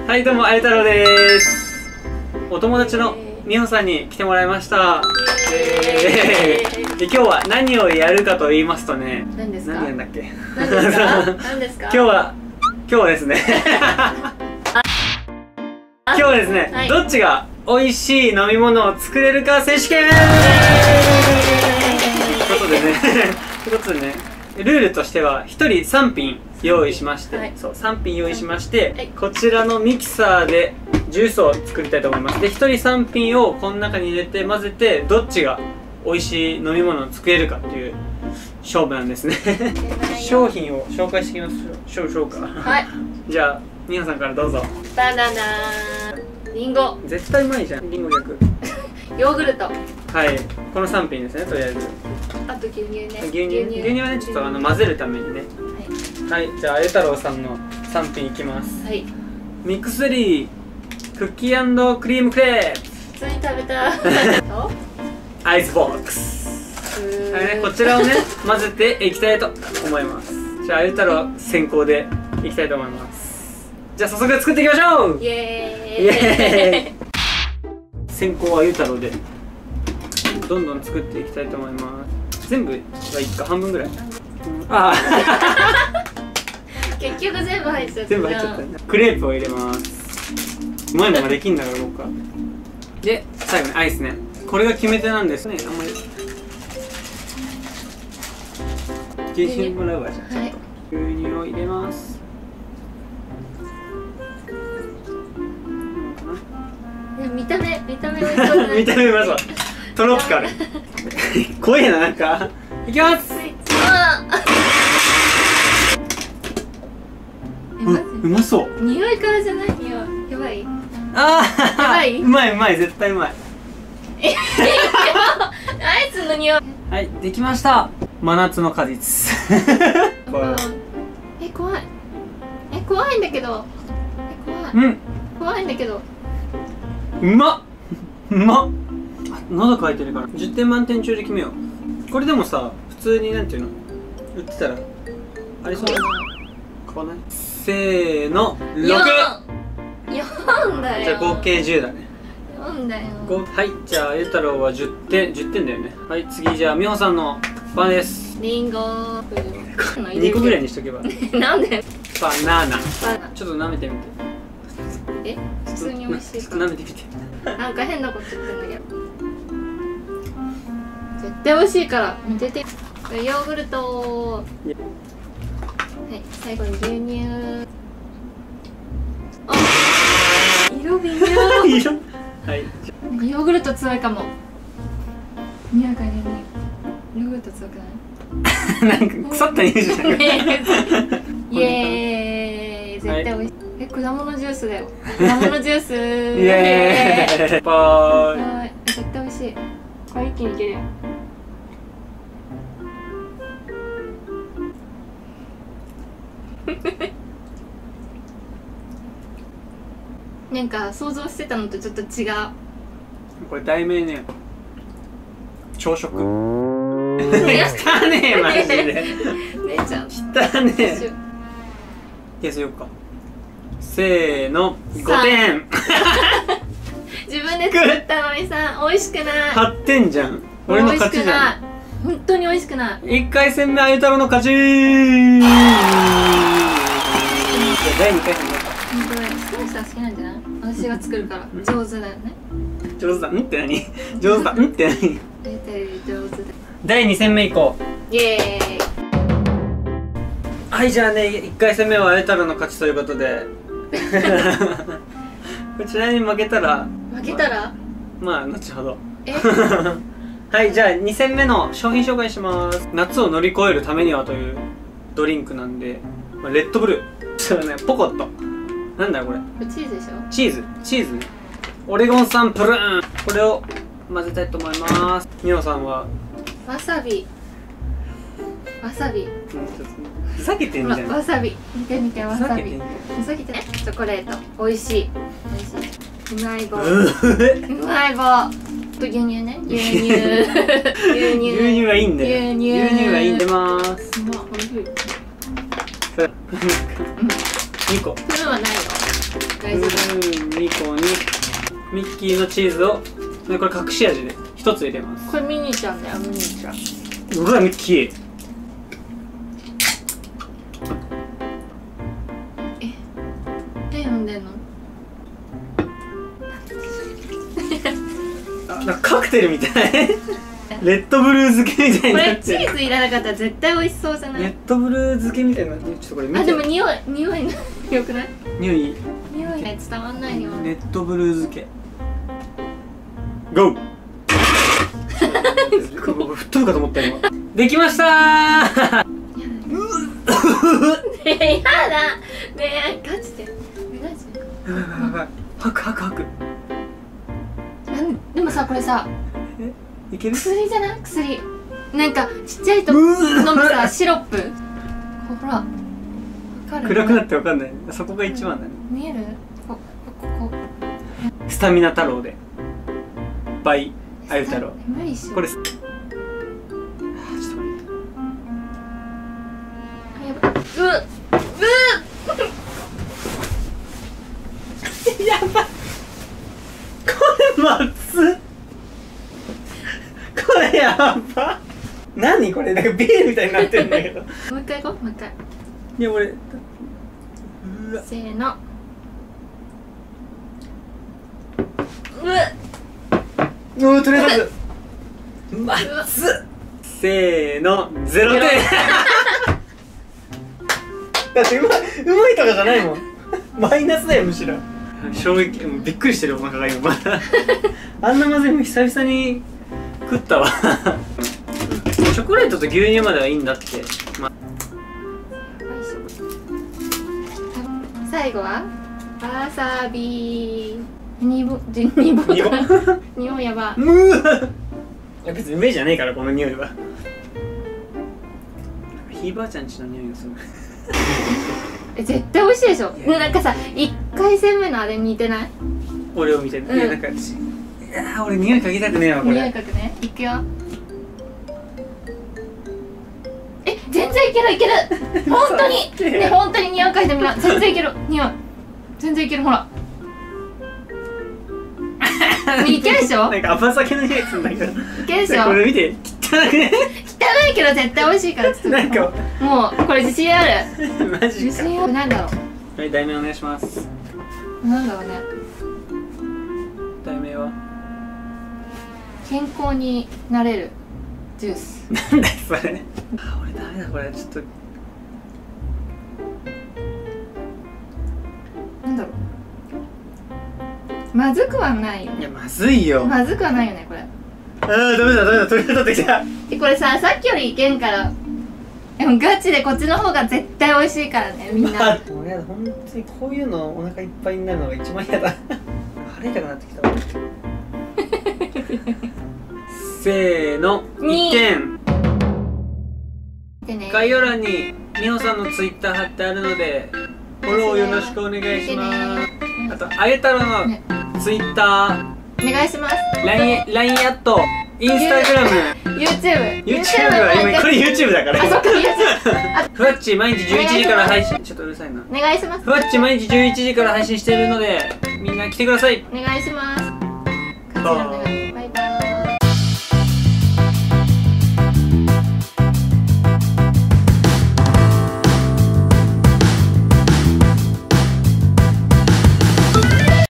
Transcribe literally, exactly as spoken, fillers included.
はいどうもあゆ太郎です。お友達のみほさんに来てもらいました。で今日は何をやるかと言いますとね、 何ですか？ 何やんだっけ？ 何ですか？何ですか？ 今日は今日はですね今日はですね、はい、どっちが美味しい飲み物を作れるか選手権ということでねということでね、ルールとしてはひとりさん品用意しまして、はい、そうさん品用意しまして、はい、こちらのミキサーでジュースを作りたいと思います。でひとりさん品をこの中に入れて混ぜて、どっちが美味しい飲み物を作れるかっていう勝負なんですね商品を紹介していきましょうしょうか。はいじゃあみほさんからどうぞ。 バナナ、リンゴ、 絶対うまいじゃん。リンゴ逆ヨーグルト。 はい、このさん品ですね。とりあえずあと牛乳ね。 牛乳牛乳はね、ちょっとあの混ぜるためにね。はい、はい、じゃああゆ太郎さんのさん品いきます。はい、ミックスゼリークッキー&クリームクレープ。 普通に食べたアイスボックス。はいね、こちらをね混ぜていきたいと思います。じゃああゆ太郎先行でいきたいと思います。じゃあ早速作っていきましょう。イエーイイエーイ先行はあゆ太郎でどんどん作っていきたいと思います。全部はいっか、半分ぐらい。ああ結局全部入っちゃった。 全部入っちゃったね。クレープを入れます。うまいのができんだから僕は。で最後にアイスね。これが決め手なんですね。あんまり牛乳もらうわ。じゃあ、はい、牛乳を入れます。 見た目見た目美味しそう。 見た目うまそう。トロピカル怖いな。なんかいきます。うまそう。 匂いからじゃない匂い。やばい。 ああやばい。 うまいうまい、絶対うまい。 アイスの匂い。 はい、できました。真夏の果実え、怖い。え、怖いんだけど。え、怖い。うん。怖いんだけど。 うまっうまっ。喉乾いてるからじゅってん満点中で決めよう。これでもさ、普通になんていうの売ってたらありそうだな。買わない？せーの、ろく。 よんだよ。 じゃあ合計じゅうだね。 よんだよ。 はい、じゃああゆ太郎はじゅってん、じゅってんだよね。はい、次じゃあみほさんの番です。リンゴにこぐらいにしとけばなんでバナナ。ちょっと舐めてみて。 え、普通に美味しいか。 舐めてみて。 なんか変なこと言ってんだけど絶対美味しいから見てて。ヨーグルト。はい、最後に牛乳。あ、色微妙色はい、 ヨーグルト強いかも。匂い嗅いでみよう。ヨーグルト強くないなんか腐った匂いじゃないイエーイ、絶対美味しい。え、果物ジュースだよ。果物ジュースイエーイ。バーイ。 絶対美味しい。これ一気にいけるよ。なんか想像してたのとちょっと違う。 これ題名ね、朝食。汚ねえマジで。 姉ちゃん汚ねえ。消せよっか。せーの、ごてん自分で作ったのにさ、美味しくない。 はってんじゃん。俺の勝ちじゃん。 本当に美味しくない。 いっかい戦目あゆ太郎の勝ち。だいにかい戦目だった。 本当だよ。好きな人は好きなんじゃない？私が作るから上手だよね。 上手だ。んって何？上手だ。んって何？ 大体上手だ。 だいに戦目いこう。 イエーイ。 はい、じゃあね、いっかい戦目はあゆ太郎の勝ちということでこちらに負けたら負けたらまあ後ほどはい、じゃあに戦目の商品紹介します。夏を乗り越えるためにはというドリンクなんで、まあ、レッドブルそうね、ポコット。なんだよこれ。 これチーズでしょ。 チーズチーズね。オレゴン産プルーン。これを混ぜたいと思います。みほさんはわさび。わさび。 ふざけてんじゃん。 わさび見てみて。わさびふざけてね。チョコレート美味しい。美味しい。うまい棒。うまい棒。牛乳ね。牛乳。牛乳。 牛乳はいいんだよ。 牛乳。 牛乳はいいんでます。 うま、美味しい。 にこ。 プルはないよ。大丈夫。 ミッキーのチーズをこれ隠し味でひとつ入れます。 これミニーちゃんだよ、ミニーちゃん。 うわミッキー。 え何飲んでんの？ あ、なんかカクテルみたい。レッドブルー漬けみたいになってる。 これチーズいらなかったら絶対美味しそうじゃない？ レッドブルー漬けみたいな。ちょっとこれ見て。 あ、でも匂い匂いよくない？ 匂い匂いね伝わんないよ。 レッドブルー漬けゴー。吹っ飛ぶかと思った今。できましたー。 ねえやだねえガチでガチでやばいやばいやばい。吐く吐く吐く。 なんでもさこれさえいける？ 薬じゃない？薬なんかちっちゃいと飲むさシロップほらわかる？ 暗くなってわかんない。そこが一番だね。 見える？こここスタミナ太郎でバイあゆ太郎。 無理しよう。 これちょっとうっうっやばい。これまずっ。これやば。何これなんかビールみたいになってるんだけど。 もう一回行こう、もう一回。 いや俺うわせーの。うっうわとりあえずまずっ。せーのゼロてん。だってうまいうまいとかじゃないもん。マイナスだよむしろ。衝撃、びっくりしてるお腹が今まだ。あんなまずいも久々に食ったわ。チョコレートと牛乳まではいいんだって。ま、 最後はわさびにぼでにぼにぼにぼやば。 うわいや別にうめえじゃねえからこの匂いは。ひいばあちゃんちの匂いがする。 え絶対美味しいでしょ。ねなんかさ一回戦目のあれ似てない？ 俺を見てる。 うん、 いやなんか私いやー俺匂い嗅ぎたくねえわこれ。 匂い嗅ぐね。いくよ。え全然いけるいける。本当にね本当に匂い嗅いでみな。全然いける匂い。全然いけるほら。いけるでしょ。 なんか甘酒の匂いするんだけど。 いけるでしょ。 これ見て汚くね。 汚いけど絶対美味しいからちょっとなんかもうこれ自信ある。 マジか。 自信ある。なんだろう。 はい題名お願いします。 なんだろうね。 題名は健康になれるジュース。 なんだよそれ。あ俺ダメだこれちょっと。 なんだろう。まずくはないよね。 いやまずいよ。 まずくはないよねこれ。 あーダメだダメだ取り取ってきた。 えこれささっきよりいけんから。でもガチでこっちの方が絶対美味しいからねみんな。 まあ、俺は本当にこういうのお腹いっぱいになるのが一番嫌だ。腹痛くなってきたわ。せーのにいってん。 でね概要欄にみほさんのツイッター貼ってあるのでフォローよろしくお願いします。あとあゆ太郎のツイッタお願いします。 ー、ライン ライン アット、インスタグラム、 YouTube。 YouTube は今これ YouTube だからあそっか YouTube。 ふわっち毎日じゅういちじから配信。ちょっとうるさいな。 お願いします。 ふわっち毎日じゅういちじから配信してるのでみんな来てください。 お願いします。こちらお願い。